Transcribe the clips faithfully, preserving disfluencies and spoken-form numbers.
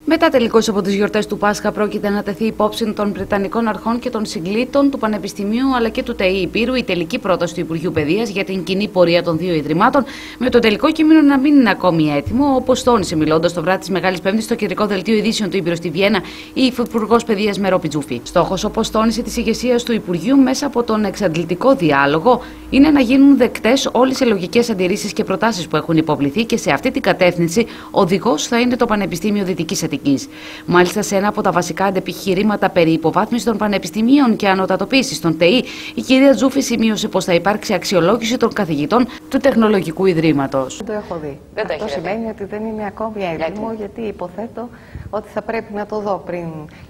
Μετά τελικώς από τις γιορτές του Πάσχα, πρόκειται να τεθεί υπόψη των Βρετανικών Αρχών και των συγκλήτων του Πανεπιστημίου αλλά και του ΤΕΙ Υπήρου η τελική πρόταση του Υπουργείου Παιδείας για την κοινή πορεία των δύο ιδρυμάτων, με το τελικό κείμενο να μην είναι ακόμη έτοιμο, όπως τόνισε μιλώντας το βράδυ της Μεγάλης Πέμπτης στο κεντρικό δελτίο ειδήσεων του Ήπειρου στη Βιέννα η Υφυπουργός Παιδείας Μερό Πιτζούφη. Στόχος, όπως τόνισε, της ηγεσίας του Υπουργείου μέσα από τον εξαντλητικό διάλογο είναι να γίνουν δεκτές όλες οι λογικές αντιρρήσεις και προτάσεις που έχουν υποβληθεί και σε αυτή την κατεύθυνση οδηγός θα είναι το Πανεπιστήμιο Δυτικής Αττικής. Μάλιστα, σε ένα από τα βασικά αντεπιχειρήματα περί υποβάθμισης των πανεπιστημίων και ανωτατοποίησης των ΤΕΙ, η κυρία Τζούφη σημείωσε πως θα υπάρξει αξιολόγηση των καθηγητών του Τεχνολογικού Ιδρύματος. Δεν το έχω δει. Δεν το Αυτό σημαίνει ότι δεν είναι ακόμη έτοιμο, γιατί υποθέτω ότι θα πρέπει να το δω πριν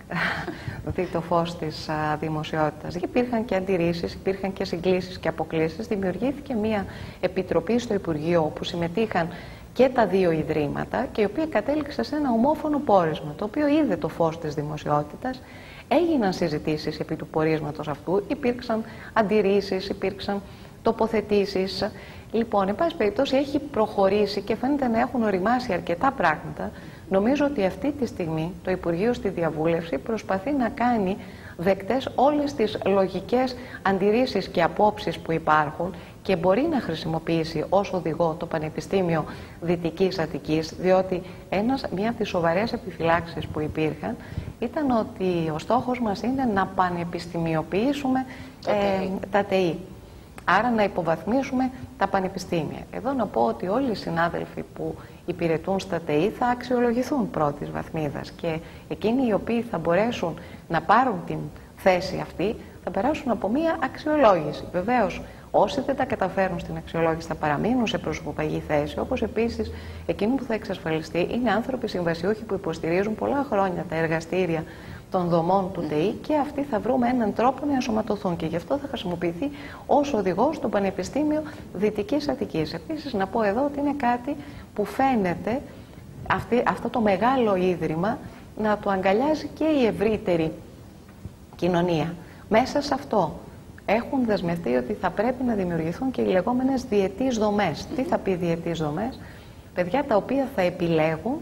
δει το φως της δημοσιότητας. Υπήρχαν και αντιρρήσεις, υπήρχαν και συγκλήσεις και αποκλήσεις. Δημιουργήθηκε μια επιτροπή στο Υπουργείο όπου συμμετείχαν και τα δύο ιδρύματα και η οποία κατέληξε σε ένα ομόφωνο πόρισμα, το οποίο είδε το φως της δημοσιότητας. Έγιναν συζητήσεις επί του πορίσματος αυτού, υπήρξαν αντιρρήσεις, υπήρξαν τοποθετήσεις. Λοιπόν, εν πάση περιπτώσει, έχει προχωρήσει και φαίνεται να έχουν οριμάσει αρκετά πράγματα. Νομίζω ότι αυτή τη στιγμή το Υπουργείο στη διαβούλευση προσπαθεί να κάνει δεκτές όλες τις λογικές αντιρρήσεις και απόψεις που υπάρχουν και μπορεί να χρησιμοποιήσει ως οδηγό το Πανεπιστήμιο Δυτικής Αττικής, διότι ένας, μία από τις σοβαρές επιφυλάξεις που υπήρχαν ήταν ότι ο στόχος μας είναι να πανεπιστημιοποιήσουμε ε, τα ΤΕΙ. Άρα να υποβαθμίσουμε τα πανεπιστήμια. Εδώ να πω ότι όλοι οι συνάδελφοι που υπηρετούν στα ΤΕΙ θα αξιολογηθούν πρώτης βαθμίδας και εκείνοι οι οποίοι θα μπορέσουν να πάρουν την θέση αυτή θα περάσουν από μία αξιολόγηση. Βεβαίως, όσοι δεν τα καταφέρουν στην αξιολόγηση θα παραμείνουν σε προσωπική θέση, όπως επίσης εκείνο που θα εξασφαλιστεί είναι άνθρωποι συμβασιούχοι που υποστηρίζουν πολλά χρόνια τα εργαστήρια των δομών του ΤΕΙ και αυτοί θα βρούμε έναν τρόπο να ενσωματωθούν και γι' αυτό θα χρησιμοποιηθεί ως οδηγός στο Πανεπιστήμιο Δυτικής Αττικής. Επίσης να πω εδώ ότι είναι κάτι που φαίνεται αυτή, αυτό το μεγάλο ίδρυμα να το αγκαλιάζει και η ευρύτερη κοινωνία. Μέσα σε αυτό έχουν δεσμευτεί ότι θα πρέπει να δημιουργηθούν και οι λεγόμενες διετής δομές. Τι θα πει διετής δομές? Παιδιά τα οποία θα επιλέγουν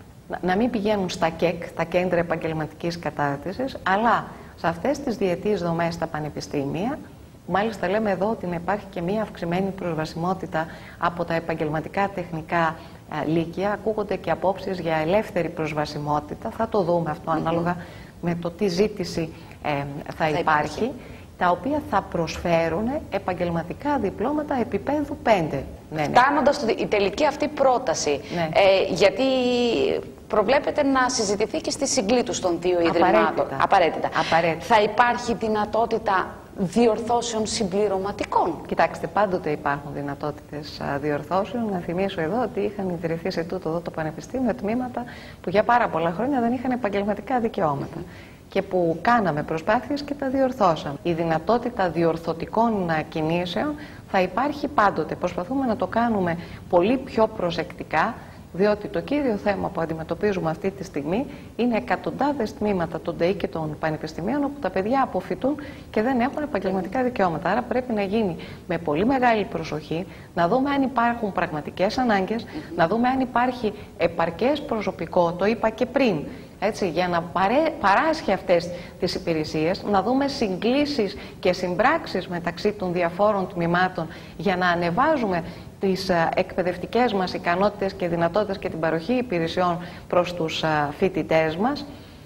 να μην πηγαίνουν στα ΚΕΚ, τα κέντρα επαγγελματικής κατάρτισης, αλλά σε αυτές τις διετής δομές στα πανεπιστήμια, μάλιστα λέμε εδώ ότι να υπάρχει και μία αυξημένη προσβασιμότητα από τα επαγγελματικά τεχνικά ε, λύκεια, ακούγονται και απόψεις για ελεύθερη προσβασιμότητα, θα το δούμε αυτό mm-hmm. ανάλογα με το τι ζήτηση ε, θα, θα υπάρχει, υπάρχει, τα οποία θα προσφέρουν επαγγελματικά διπλώματα επίπεδου πέντε. Ναι, ναι. Φτάνοντας η τελική αυτή πρόταση, ναι. ε, γιατί προβλέπεται να συζητηθεί και στη συγκλήτους των δύο ιδρυμάτων. Απαραίτητα. Απαραίτητα. Θα υπάρχει δυνατότητα διορθώσεων συμπληρωματικών? Κοιτάξτε, πάντοτε υπάρχουν δυνατότητες διορθώσεων. Να θυμίσω εδώ ότι είχαν ιδρυθεί σε τούτο εδώ το Πανεπιστήμιο τμήματα που για πάρα πολλά χρόνια δεν είχαν επαγγελματικά δικαιώματα και που κάναμε προσπάθειες και τα διορθώσαμε. Η δυνατότητα διορθωτικών κινήσεων θα υπάρχει πάντοτε. Προσπαθούμε να το κάνουμε πολύ πιο προσεκτικά, διότι το κύριο θέμα που αντιμετωπίζουμε αυτή τη στιγμή είναι εκατοντάδες τμήματα των ΤΕΙ και των πανεπιστημίων όπου τα παιδιά αποφοιτούν και δεν έχουν επαγγελματικά δικαιώματα. Άρα πρέπει να γίνει με πολύ μεγάλη προσοχή, να δούμε αν υπάρχουν πραγματικές ανάγκες, να δούμε αν υπάρχει επαρκές προσωπικό, το είπα και πριν, έτσι, για να παρέ, παράσχει αυτές τις υπηρεσίες, να δούμε συγκλήσεις και συμπράξεις μεταξύ των διαφόρων τμήματων για να ανεβάζουμε τις εκπαιδευτικές μας ικανότητες και δυνατότητες και την παροχή υπηρεσιών προς τους φοιτητές μας.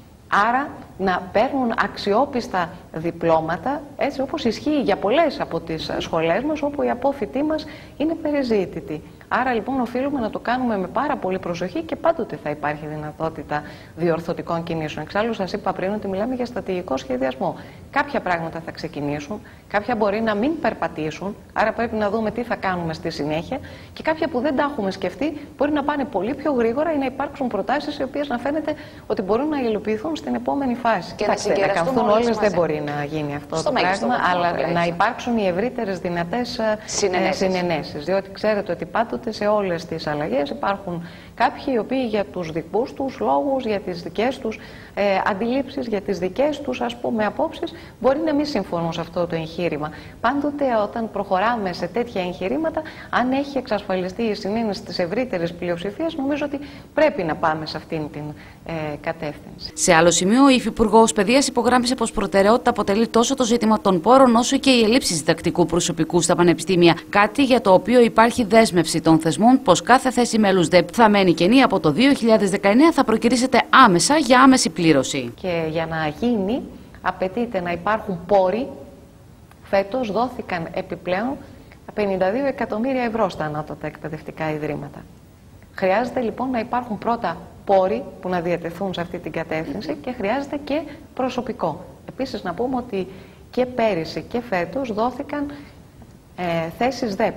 Άρα να παίρνουν αξιόπιστα διπλώματα, έτσι όπως ισχύει για πολλές από τις σχολές μας, όπου οι απόφοιτοί μας είναι περιζήτητοι. Άρα λοιπόν οφείλουμε να το κάνουμε με πάρα πολύ προσοχή και πάντοτε θα υπάρχει δυνατότητα διορθωτικών κινήσεων. Εξάλλου σας είπα πριν ότι μιλάμε για στρατηγικό σχεδιασμό. Κάποια πράγματα θα ξεκινήσουν, κάποια μπορεί να μην περπατήσουν, άρα πρέπει να δούμε τι θα κάνουμε στη συνέχεια και κάποια που δεν τα έχουμε σκεφτεί μπορεί να πάνε πολύ πιο γρήγορα ή να υπάρξουν προτάσεις οι οποίες να φαίνεται ότι μπορούν να υλοποιηθούν στην επόμενη φάση. Και Κοιτάξτε, να καθούν όλες δεν μπορεί να γίνει αυτό στο το πράγμα, αλλά να υπάρξουν οι ευρύτερες δυνατές συνενέσεις. Διότι ξέρετε ότι πάντοτε πάντοτε σε όλες τις αλλαγές υπάρχουν κάποιοι οι οποίοι για τους δικούς τους λόγους, για τις δικές τους ε, αντιλήψεις, για τις δικές τους ας πούμε απόψεις, μπορεί να μην συμφωνούν σε αυτό το εγχείρημα. Πάντοτε όταν προχωράμε σε τέτοια εγχειρήματα, αν έχει εξασφαλιστεί η συνένεση της ευρύτερης πλειοψηφίας, νομίζω ότι πρέπει να πάμε σε αυτήν την ε, κατεύθυνση. Σε άλλο σημείο, ο Υφυπουργός Παιδείας υπογράμμισε πως προτεραιότητα αποτελεί τόσο το ζήτημα των πόρων, όσο και η ελλείψη διδακτικού προσωπικού στα πανεπιστήμια. Κάτι για το οποίο υπάρχει δέσμευση των θεσμών πως κάθε θέση μέλους ΔΕΠ θα μένει κενή από το δύο χιλιάδες δεκαεννέα, θα προκυρήσεται άμεσα για άμεση πλήρωση. Και για να γίνει, απαιτείται να υπάρχουν πόροι. Φέτος δόθηκαν επιπλέον πενήντα δύο εκατομμύρια ευρώ στα ανώτατα εκπαιδευτικά ιδρύματα. Χρειάζεται λοιπόν να υπάρχουν πρώτα πόροι που να διατεθούν σε αυτή την κατεύθυνση και χρειάζεται και προσωπικό. Επίσης να πούμε ότι και πέρυσι και φέτος δόθηκαν ε, θέσεις ΔΕΠ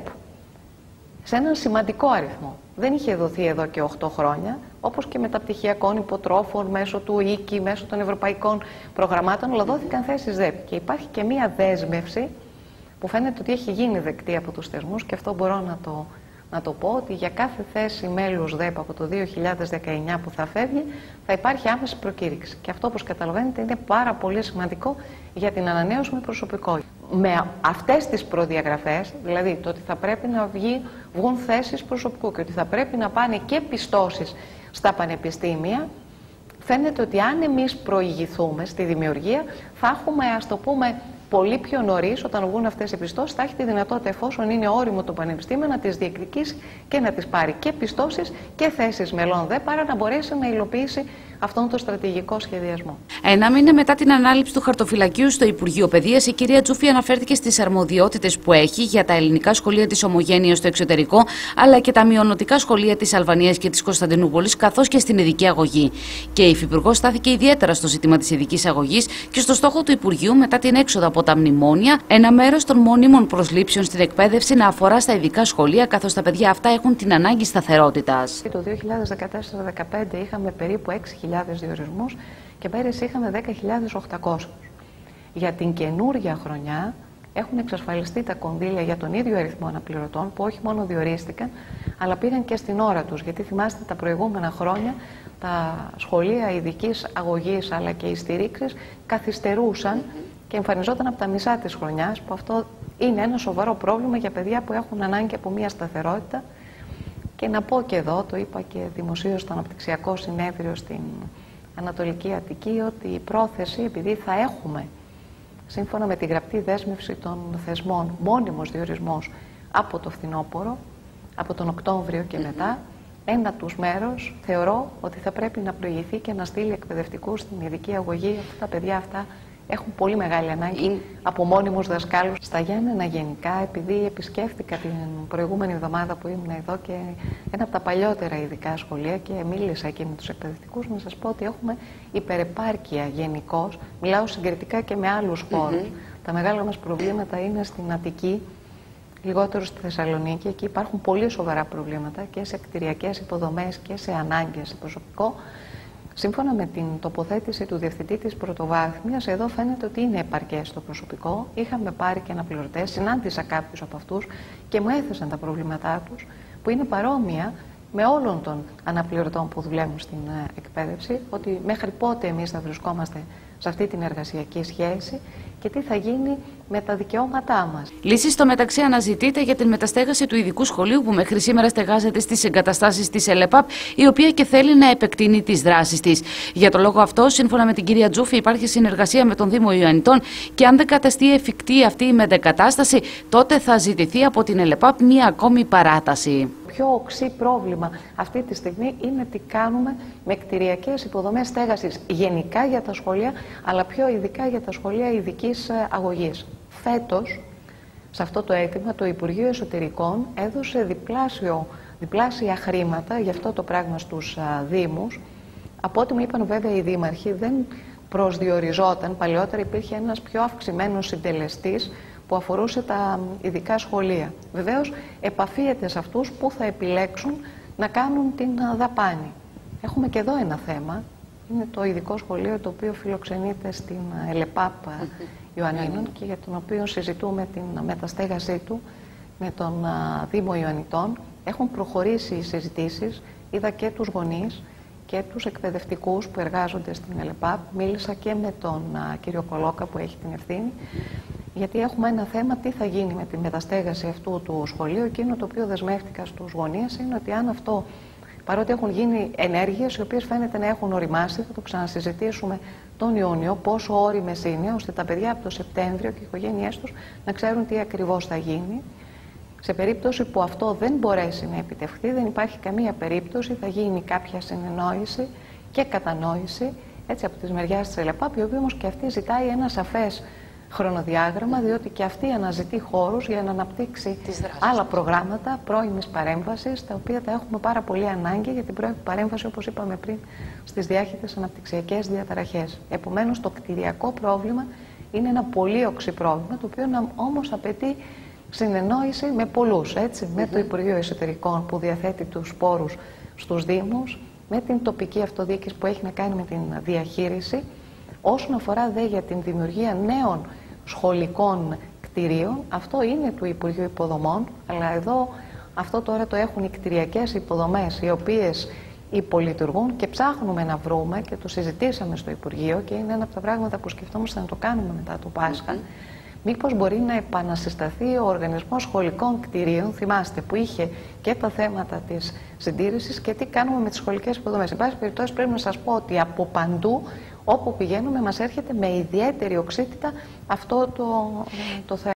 σε έναν σημαντικό αριθμό. Δεν είχε δοθεί εδώ και οκτώ χρόνια, όπως και μεταπτυχιακών υποτρόφων μέσω του ΙΚΙ, μέσω των ευρωπαϊκών προγραμμάτων, αλλά δόθηκαν θέσεις ΔΕΠ. Και υπάρχει και μία δέσμευση που φαίνεται ότι έχει γίνει δεκτή από τους θεσμούς, και αυτό μπορώ να το, να το πω, ότι για κάθε θέση μέλους ΔΕΠ από το δύο χιλιάδες δεκαεννέα που θα φεύγει, θα υπάρχει άμεση προκήρυξη. Και αυτό, όπως καταλαβαίνετε, είναι πάρα πολύ σημαντικό για την ανανέωση με προσωπικό. Με αυτές τις προδιαγραφές, δηλαδή το ότι θα πρέπει να βγει, βγουν θέσεις προσωπικού και ότι θα πρέπει να πάνε και πιστώσεις στα πανεπιστήμια, φαίνεται ότι αν εμείς προηγηθούμε στη δημιουργία, θα έχουμε, ας το πούμε, πολύ πιο νωρίς, όταν βγουν αυτές οι πιστώσεις, θα έχει τη δυνατότητα, εφόσον είναι όριμο το πανεπιστήμιο, να τις διεκδικήσει και να τις πάρει και πιστώσεις και θέσεις μελών ΔΕ, παρά να μπορέσει να υλοποιήσει αυτόν τον στρατηγικό σχεδιασμό. Ένα μήνα μετά την ανάληψη του χαρτοφυλακίου στο Υπουργείο Παιδείας, η κυρία Τζούφη αναφέρθηκε στις αρμοδιότητες που έχει για τα ελληνικά σχολεία της Ομογένειας στο εξωτερικό, αλλά και τα μειονοτικά σχολεία της Αλβανίας και της Κωνσταντινούπολης, καθώς και στην ειδική αγωγή. Και η Υφυπουργός στάθηκε ιδιαίτερα στο ζήτημα της ειδικής αγωγής και στο στόχο του Υπουργείου, μετά την έξοδο από τα μνημόνια, ένα μέρος των μόνιμων προσλήψεων στην εκπαίδευση να αφορά στα ειδικά σχολεία, καθώς τα παιδιά αυτά έχουν την ανάγκη σταθερότητας. Το δύο χιλιάδες δεκατέσσερα δεκαπέντε είχαμε περίπου έξι χιλιάδες διορισμούς και πέρυσι είχαμε δέκα χιλιάδες οκτακόσιους. Για την καινούργια χρονιά έχουν εξασφαλιστεί τα κονδύλια για τον ίδιο αριθμό αναπληρωτών, που όχι μόνο διορίστηκαν, αλλά πήγαν και στην ώρα τους. Γιατί θυμάστε, τα προηγούμενα χρόνια τα σχολεία ειδικής αγωγής αλλά και οι στηρίξεις καθυστερούσαν και εμφανιζόταν από τα μισά της χρονιάς, που αυτό είναι ένα σοβαρό πρόβλημα για παιδιά που έχουν ανάγκη από μια σταθερότητα. Και να πω και εδώ, το είπα και δημοσίως στο Αναπτυξιακό Συνέδριο στην Ανατολική Αττική, ότι η πρόθεση, επειδή θα έχουμε, σύμφωνα με τη γραπτή δέσμευση των θεσμών, μόνιμος διορισμός από το φθινόπωρο, από τον Οκτώβριο και μετά, ένα τους μέρος θεωρώ ότι θα πρέπει να προηγηθεί και να στείλει εκπαιδευτικούς στην ειδική αγωγή. Αυτά τα παιδιά αυτά έχουν πολύ μεγάλη ανάγκη είναι... από μόνιμους δασκάλους. Στα Γιάννενα γενικά, επειδή επισκέφτηκα την προηγούμενη εβδομάδα που ήμουν εδώ και ένα από τα παλιότερα ειδικά σχολεία και μίλησα εκεί με τους εκπαιδευτικούς, να σας πω ότι έχουμε υπερεπάρκεια γενικώς. Μιλάω συγκριτικά και με άλλους χώρους. Mm-hmm. Τα μεγάλα μας προβλήματα είναι στην Αττική, λιγότερο στη Θεσσαλονίκη. Εκεί υπάρχουν πολύ σοβαρά προβλήματα και σε κτηριακές υποδομές και σε ανάγκες σε προσωπικό. Σύμφωνα με την τοποθέτηση του Διευθυντή της Πρωτοβάθμιας, εδώ φαίνεται ότι είναι επαρκές το προσωπικό. Είχαμε πάρει και αναπληρωτές, συνάντησα κάποιους από αυτούς και μου έθεσαν τα προβλήματά τους, που είναι παρόμοια με όλων των αναπληρωτών που δουλεύουν στην εκπαίδευση, ότι μέχρι πότε εμείς θα βρισκόμαστε σε αυτή την εργασιακή σχέση και τι θα γίνει με τα δικαιώματά μας. Λύση στο μεταξύ αναζητείται για την μεταστέγαση του ειδικού σχολείου που μέχρι σήμερα στεγάζεται στις εγκαταστάσεις της ΕΛΕΠΑΠ, η οποία και θέλει να επεκτείνει τις δράσεις της. Για το λόγο αυτό, σύμφωνα με την κυρία Τζούφη, υπάρχει συνεργασία με τον Δήμο Ιωαννιτών και αν δεν καταστεί εφικτή αυτή η μετεγκατάσταση, τότε θα ζητηθεί από την ΕΛΕΠΑΠ μία ακόμη παράταση. Το πιο οξύ πρόβλημα αυτή τη στιγμή είναι τι κάνουμε με κτηριακές υποδομές στέγασης γενικά για τα σχολεία, αλλά πιο ειδικά για τα σχολεία ειδικής αγωγής. Φέτος, σε αυτό το αίτημα, το Υπουργείο Εσωτερικών έδωσε διπλάσιο, διπλάσια χρήματα για αυτό το πράγμα στους α, Δήμους. Από ό,τι μου είπαν βέβαια οι Δήμαρχοι, δεν προσδιοριζόταν. Παλαιότερα υπήρχε ένας πιο αυξημένος συντελεστής που αφορούσε τα ειδικά σχολεία. Βεβαίως, επαφίεται σε αυτούς που θα επιλέξουν να κάνουν την δαπάνη. Έχουμε και εδώ ένα θέμα. Είναι το ειδικό σχολείο το οποίο φιλοξενείται στην ΕΛΕΠΑΠ Ιωαννίνων και για τον οποίο συζητούμε την μεταστέγασή του με τον Δήμο Ιωαννιτών. Έχουν προχωρήσει οι συζητήσεις, είδα και τους γονείς και τους εκπαιδευτικούς που εργάζονται στην ΕΛΕΠΑΠ. Μίλησα και με τον α, κύριο Κολόκα που έχει την ευθύνη, γιατί έχουμε ένα θέμα τι θα γίνει με τη μεταστέγαση αυτού του σχολείου. Εκείνο το οποίο δεσμεύτηκα στους γονείς είναι ότι αν αυτό, παρότι έχουν γίνει ενέργειες οι οποίες φαίνεται να έχουν οριμάσει, θα το ξανασυζητήσουμε τον Ιούνιο, πόσο όριμες είναι, ώστε τα παιδιά από το Σεπτέμβριο και οι οικογένειές τους να ξέρουν τι ακριβώς θα γίνει. Σε περίπτωση που αυτό δεν μπορέσει να επιτευχθεί, δεν υπάρχει καμία περίπτωση, θα γίνει κάποια συνεννόηση και κατανόηση έτσι, από τις μεριάς της ΕΛΕΠΑΠ, η οποία όμως και αυτή ζητάει ένα σαφές χρονοδιάγραμμα, διότι και αυτή αναζητεί χώρους για να αναπτύξει άλλα προγράμματα πρώιμης παρέμβασης, τα οποία τα έχουμε πάρα πολύ ανάγκη για την πρώιμη παρέμβαση, όπως είπαμε πριν, στις διάχυτες αναπτυξιακές διαταραχές. Επομένως, το κτηριακό πρόβλημα είναι ένα πολύ οξύ πρόβλημα, το οποίο όμως απαιτεί συνεννόηση με πολλούς, έτσι, mm-hmm. με το Υπουργείο Εσωτερικών που διαθέτει τους πόρους στους Δήμους, με την τοπική αυτοδιοίκηση που έχει να κάνει με την διαχείριση. Όσον αφορά δε για την δημιουργία νέων σχολικών κτηρίων, αυτό είναι του Υπουργείου Υποδομών, αλλά εδώ αυτό τώρα το έχουν οι κτηριακές υποδομές, οι οποίες υπολειτουργούν και ψάχνουμε να βρούμε και το συζητήσαμε στο Υπουργείο και είναι ένα από τα πράγματα που σκεφτόμαστε να το κάνουμε μετά το Πάσχα. Mm-hmm. Μήπως μπορεί να επανασυσταθεί ο Οργανισμός Σχολικών Κτηρίων, θυμάστε, που είχε και τα θέματα της συντήρησης και τι κάνουμε με τις σχολικές υποδομές. Εν πάση περιπτώσει, πρέπει να σας πω ότι από παντού, όπου πηγαίνουμε, μας έρχεται με ιδιαίτερη οξύτητα αυτό το, το θέμα.